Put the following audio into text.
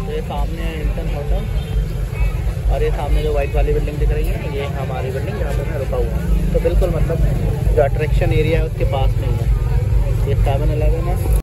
तो ये सामने है हिल्टन होटल और ये सामने जो वाइट वाली बिल्डिंग दिख रही है ये हमारी बिल्डिंग जहाँ पर मैं रुका हुआ हूँ। तो बिल्कुल मतलब जो अट्रैक्शन एरिया है उसके पास में ही है। ये 7-11 है।